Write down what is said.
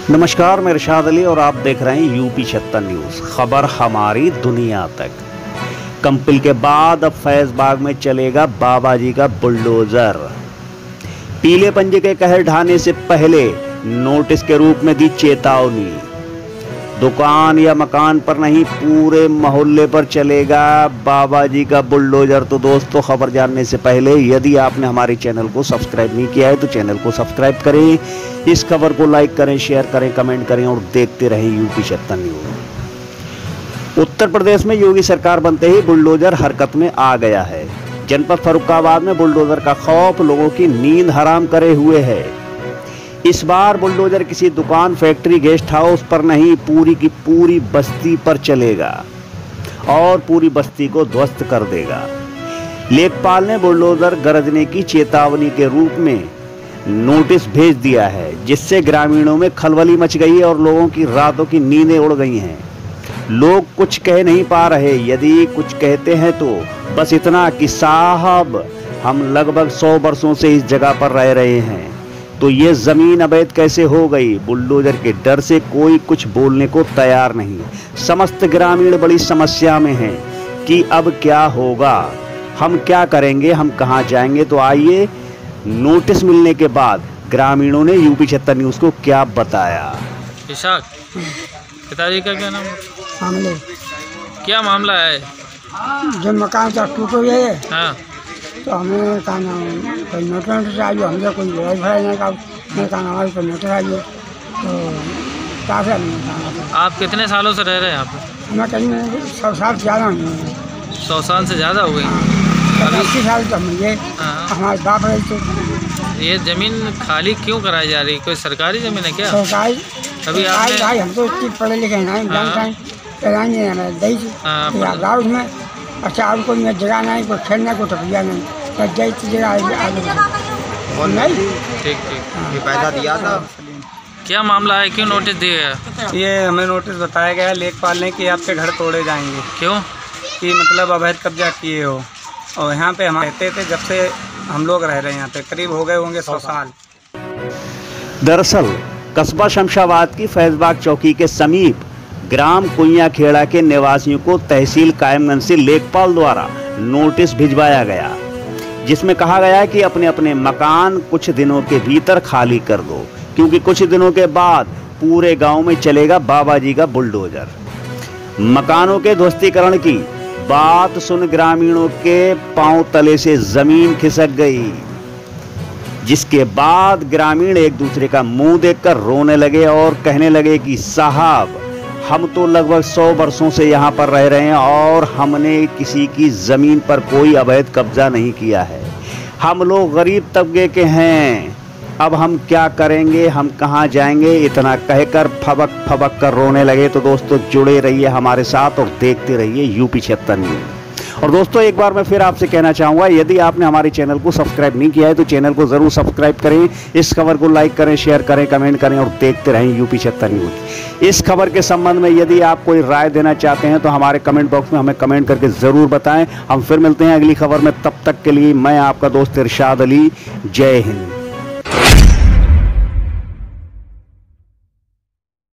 नमस्कार, मैं इरशाद अली और आप देख रहे हैं यूपी 76 न्यूज़। खबर हमारी दुनिया तक। कंपिल के बाद अब फैजबाग में चलेगा बाबा जी का बुलडोजर। पीले पंजे के कहर ढाने से पहले नोटिस के रूप में दी चेतावनी। दुकान या मकान पर नहीं, पूरे मोहल्ले पर चलेगा बाबा जी का बुलडोजर। तो दोस्तों, खबर जानने से पहले यदि आपने हमारे चैनल को सब्सक्राइब नहीं किया है तो चैनल को सब्सक्राइब करें, इस खबर को लाइक करें, शेयर करें, कमेंट करें और देखते रहें यूपी 76 न्यूज़। उत्तर प्रदेश में योगी सरकार बनते ही बुलडोजर हरकत में आ गया है। जनपद फर्रुखाबाद में बुलडोजर का खौफ लोगों की नींद हराम करे हुए है। इस बार बुलडोजर किसी दुकान, फैक्ट्री, गेस्ट हाउस पर नहीं, पूरी की पूरी बस्ती पर चलेगा और पूरी बस्ती को ध्वस्त कर देगा। लेखपाल ने बुलडोजर गरजने की चेतावनी के रूप में नोटिस भेज दिया है, जिससे ग्रामीणों में खलबली मच गई है और लोगों की रातों की नींदें उड़ गई हैं। लोग कुछ कह नहीं पा रहे। यदि कुछ कहते हैं तो बस इतना कि साहब, हम लगभग 100 वर्षों से इस जगह पर रह रहे हैं, तो ये जमीन अवैध कैसे हो गई। बुलडोजर के डर से कोई कुछ बोलने को तैयार नहीं। समस्त ग्रामीण बड़ी समस्या में हैं कि अब क्या होगा, हम क्या करेंगे, हम कहां जाएंगे। तो आइए, नोटिस मिलने के बाद ग्रामीणों ने यूपी 76 न्यूज़ को क्या बताया। इशाक, पिताजी का क्या नाम? मामले क्या मामला है? जो मकान का टूट हुए है, हाँ, तो हमें कहा कोई नोटिस आई, हमने कोई लड़ाई भराई नहीं कहा। मैंने कहा हमारी कोई नोटिस आई है, तो काफ़ी हमने कहा। आप कितने सालों से रह रहे हैं यहाँ पे? हमें कहीं 100 साल से ज़्यादा हुई है। 100 साल से ज़्यादा हो गई। 80 साल तो हम ये हाँ। हमारे बाप रहे थे। ये ज़मीन खाली क्यों कराई जा रही? कोई सरकारी ज़मीन है क्या? सरकारी अभी आपने भाई, हम तो इतनी पढ़े लिखे हैं, जानते हैं कराएंगे हमें दही से गाँव में। अच्छा, और कोई जगह नहीं, कोई खेलना, कोई टपरिया नहीं, बस जय जगह आगे नहीं। ठीक ठीक। ये पैसा दिया था। क्या मामला है, क्यों नोटिस दिया गया? ये हमें नोटिस बताया गया है लेखपाल ने कि आपके घर तोड़े जाएंगे। क्यों? कि मतलब अवैध कब्जा किए हो। और यहाँ पे हम रहते थे, जब से हम लोग रह रहे हैं यहाँ पे करीब हो गए होंगे 100 साल। दरअसल कस्बा शमशाबाद की फैजबाग चौकी के समीप ग्राम कुइया खेड़ा के निवासियों को तहसील कायमगंज से लेखपाल द्वारा नोटिस भिजवाया गया, जिसमें कहा गया कि अपने अपने मकान कुछ दिनों के भीतर खाली कर दो, क्योंकि कुछ दिनों के बाद पूरे गांव में चलेगा बाबा जी का बुलडोजर। मकानों के ध्वस्तीकरण की बात सुन ग्रामीणों के पांव तले से जमीन खिसक गई, जिसके बाद ग्रामीण एक दूसरे का मुंह देखकर रोने लगे और कहने लगे कि साहब, हम तो लगभग 100 वर्षों से यहाँ पर रह रहे हैं और हमने किसी की ज़मीन पर कोई अवैध कब्जा नहीं किया है। हम लोग गरीब तबके के हैं, अब हम क्या करेंगे, हम कहाँ जाएंगे। इतना कहकर फबक फबक कर रोने लगे। तो दोस्तों, जुड़े रहिए हमारे साथ और देखते रहिए यूपी 76 न्यूज़। और दोस्तों, एक बार मैं फिर आपसे कहना चाहूँगा, यदि आपने हमारे चैनल को सब्सक्राइब नहीं किया है तो चैनल को ज़रूर सब्सक्राइब करें, इस खबर को लाइक करें, शेयर करें, कमेंट करें और देखते रहें यूपी 76 न्यूज़। इस खबर के संबंध में यदि आप कोई राय देना चाहते हैं तो हमारे कमेंट बॉक्स में हमें कमेंट करके ज़रूर बताएं। हम फिर मिलते हैं अगली खबर में, तब तक के लिए मैं आपका दोस्त इरशाद अली। जय हिंद।